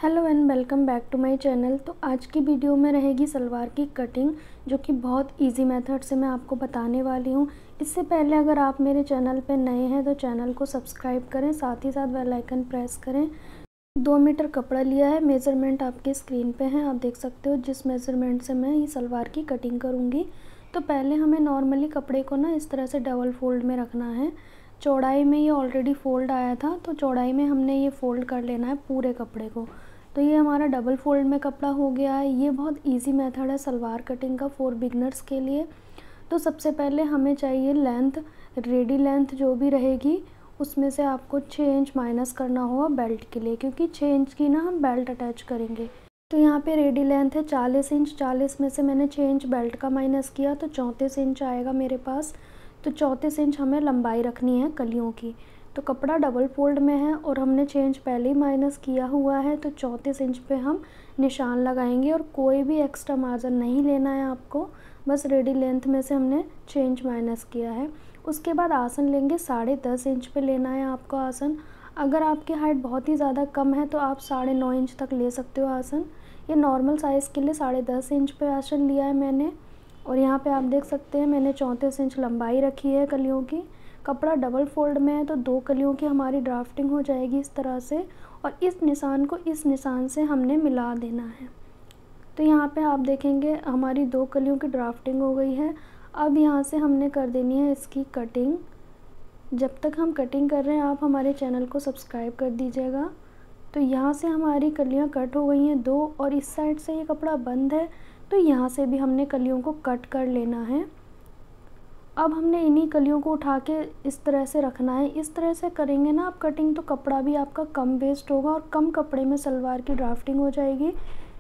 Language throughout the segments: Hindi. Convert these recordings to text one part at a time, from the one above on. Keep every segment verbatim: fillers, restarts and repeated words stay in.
Hello and welcome back to my channel. तो आज की वीडियो में रहेगी सलवार की कटिंग, जो कि बहुत इजी मेथड से मैं आपको बताने वाली हूँ। इससे पहले अगर आप मेरे चैनल पे नए हैं तो चैनल को सब्सक्राइब करें, साथ ही साथ बेल आइकन प्रेस करें। दो मीटर कपड़ा लिया है, मेज़रमेंट आपके स्क्रीन पे है, आप देख सकते हो जिस मेज़रमेंट से मैं ये सलवार की कटिंग करूँगी। तो पहले हमें नॉर्मली कपड़े को ना इस तरह से डबल फोल्ड में रखना है। चौड़ाई में ये ऑलरेडी फ़ोल्ड आया था, तो चौड़ाई में हमने ये फ़ोल्ड कर लेना है पूरे कपड़े को। तो ये हमारा डबल फोल्ड में कपड़ा हो गया है। ये बहुत इजी मेथड है सलवार कटिंग का फॉर बिगनर्स के लिए। तो सबसे पहले हमें चाहिए लेंथ, रेडी लेंथ जो भी रहेगी उसमें से आपको छः इंच माइनस करना होगा बेल्ट के लिए, क्योंकि छः इंच की ना हम बेल्ट अटैच करेंगे। तो यहाँ पे रेडी लेंथ है चालीस इंच, चालीस में से मैंने छः इंच बेल्ट का माइनस किया तो चौंतीस इंच आएगा मेरे पास। तो चौंतीस इंच हमें लंबाई रखनी है कलियों की। तो कपड़ा डबल फोल्ड में है और हमने छः इंच पहले ही माइनस किया हुआ है, तो चौंतीस इंच पे हम निशान लगाएंगे और कोई भी एक्स्ट्रा मार्जिन नहीं लेना है आपको, बस रेडी लेंथ में से हमने छः इंच माइनस किया है। उसके बाद आसन लेंगे, साढ़े दस इंच पे लेना है आपको आसन। अगर आपकी हाइट बहुत ही ज़्यादा कम है तो आप साढ़े नौ इंच तक ले सकते हो आसन। ये नॉर्मल साइज़ के लिए साढ़े दस इंच पे आसन लिया है मैंने। और यहाँ पे आप देख सकते हैं मैंने चौंतीस इंच लंबाई रखी है कलियों की। कपड़ा डबल फोल्ड में है तो दो कलियों की हमारी ड्राफ्टिंग हो जाएगी इस तरह से, और इस निशान को इस निशान से हमने मिला देना है। तो यहाँ पे आप देखेंगे हमारी दो कलियों की ड्राफ्टिंग हो गई है। अब यहाँ से हमने कर देनी है इसकी कटिंग। जब तक हम कटिंग कर रहे हैं आप हमारे चैनल को सब्सक्राइब कर दीजिएगा। तो यहाँ से हमारी कलियाँ कट हो गई हैं दो, और इस साइड से ये कपड़ा बंद है तो यहाँ से भी हमने कलियों को कट कर लेना है। अब हमने इन्हीं कलियों को उठा के इस तरह से रखना है। इस तरह से करेंगे ना आप कटिंग तो कपड़ा भी आपका कम वेस्ट होगा और कम कपड़े में सलवार की ड्राफ्टिंग हो जाएगी।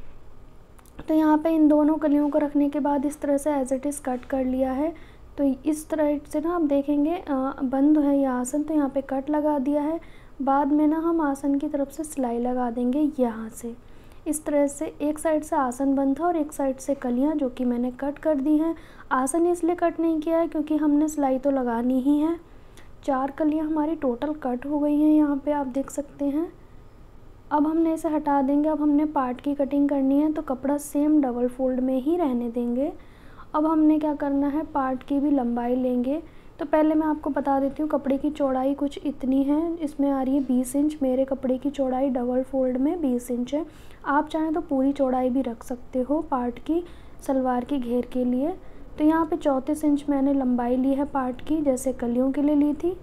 तो यहाँ पे इन दोनों कलियों को रखने के बाद इस तरह से एज इट इज़ कट कर लिया है। तो इस तरह से ना आप देखेंगे आ, बंद है ये आसन, तो यहाँ पे कट लगा दिया है। बाद में ना हम आसन की तरफ से सिलाई लगा देंगे यहाँ से। इस तरह से एक साइड से आसन बंद था और एक साइड से कलियां, जो कि मैंने कट कर दी हैं। आसन इसलिए कट नहीं किया है क्योंकि हमने सिलाई तो लगानी ही है। चार कलियां हमारी टोटल कट हो गई हैं, यहाँ पे आप देख सकते हैं। अब हमने इसे हटा देंगे। अब हमने पार्ट की कटिंग करनी है, तो कपड़ा सेम डबल फोल्ड में ही रहने देंगे। अब हमने क्या करना है, पार्ट की भी लंबाई लेंगे। तो पहले मैं आपको बता देती हूँ कपड़े की चौड़ाई कुछ इतनी है, इसमें आ रही है बीस इंच। मेरे कपड़े की चौड़ाई डबल फोल्ड में बीस इंच है। आप चाहें तो पूरी चौड़ाई भी रख सकते हो पार्ट की सलवार की घेर के लिए। तो यहाँ पे चौंतीस इंच मैंने लंबाई ली है पार्ट की, जैसे कलियों के लिए ली थी।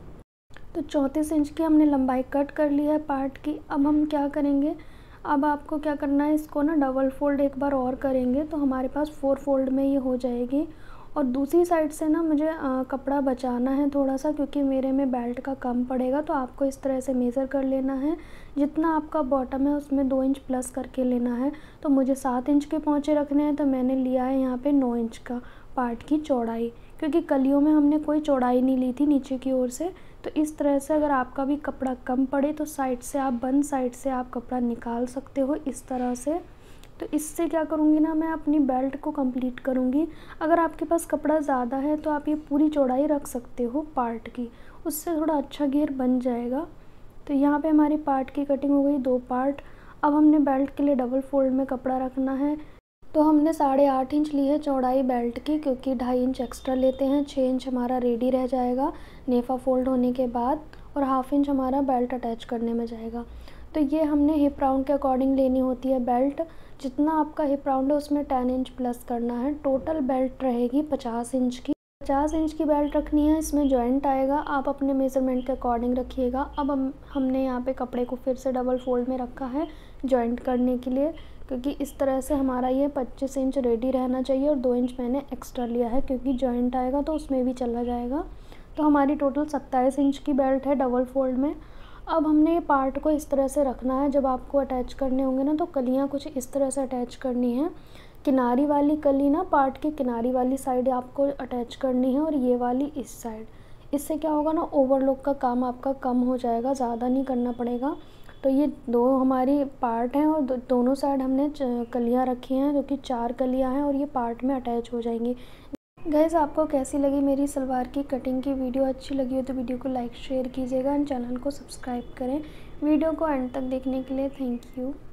तो चौंतीस इंच की हमने लंबाई कट कर ली है पार्ट की। अब हम क्या करेंगे, अब आपको क्या करना है, इसको ना डबल फोल्ड एक बार और करेंगे तो हमारे पास फोर फोल्ड में ये हो जाएगी। और दूसरी साइड से ना मुझे आ, कपड़ा बचाना है थोड़ा सा, क्योंकि मेरे में बेल्ट का कम पड़ेगा। तो आपको इस तरह से मेज़र कर लेना है, जितना आपका बॉटम है उसमें दो इंच प्लस करके लेना है। तो मुझे सात इंच के पहुँचे रखने हैं, तो मैंने लिया है यहाँ पे नौ इंच का पार्ट की चौड़ाई, क्योंकि कलियों में हमने कोई चौड़ाई नहीं ली थी नीचे की ओर से। तो इस तरह से अगर आपका भी कपड़ा कम पड़े तो साइड से आप बंद साइड से आप कपड़ा निकाल सकते हो इस तरह से। तो इससे क्या करूँगी ना, मैं अपनी बेल्ट को कंप्लीट करूँगी। अगर आपके पास कपड़ा ज़्यादा है तो आप ये पूरी चौड़ाई रख सकते हो पार्ट की, उससे थोड़ा अच्छा घेर बन जाएगा। तो यहाँ पे हमारी पार्ट की कटिंग हो गई, दो पार्ट। अब हमने बेल्ट के लिए डबल फोल्ड में कपड़ा रखना है। तो हमने साढ़े आठ इंच ली है चौड़ाई बेल्ट की, क्योंकि ढाई इंच एक्स्ट्रा लेते हैं। छः इंच हमारा रेडी रह जाएगा नेफा फोल्ड होने के बाद, और हाफ इंच हमारा बेल्ट अटैच करने में जाएगा। तो ये हमने हिप राउंड के अकॉर्डिंग लेनी होती है बेल्ट। जितना आपका हिप राउंड है उसमें टेन इंच प्लस करना है। टोटल बेल्ट रहेगी पचास इंच की। पचास इंच की बेल्ट रखनी है, इसमें जॉइंट आएगा, आप अपने मेज़रमेंट के अकॉर्डिंग रखिएगा। अब हम हमने यहाँ पे कपड़े को फिर से डबल फोल्ड में रखा है जॉइंट करने के लिए, क्योंकि इस तरह से हमारा ये पच्चीस इंच रेडी रहना चाहिए। और दो इंच मैंने एक्स्ट्रा लिया है क्योंकि जॉइंट आएगा तो उसमें भी चला जाएगा। तो हमारी टोटल सत्ताईस इंच की बेल्ट है डबल फोल्ड में। अब हमने ये पार्ट को इस तरह से रखना है। जब आपको अटैच करने होंगे ना तो कलियाँ कुछ इस तरह से अटैच करनी है। किनारी वाली कली ना पार्ट की किनारी वाली साइड आपको अटैच करनी है, और ये वाली इस साइड। इससे क्या होगा ना, ओवरलॉक का काम आपका कम हो जाएगा, ज़्यादा नहीं करना पड़ेगा। तो ये दो हमारी पार्ट हैं और दो, दोनों साइड हमने कलियाँ रखी हैं, जो कि चार कलियाँ हैं, और ये पार्ट में अटैच हो जाएंगी। गाइस, आपको कैसी लगी मेरी सलवार की कटिंग की वीडियो? अच्छी लगी हो तो वीडियो को लाइक शेयर कीजिएगा एंड चैनल को सब्सक्राइब करें। वीडियो को एंड तक देखने के लिए थैंक यू।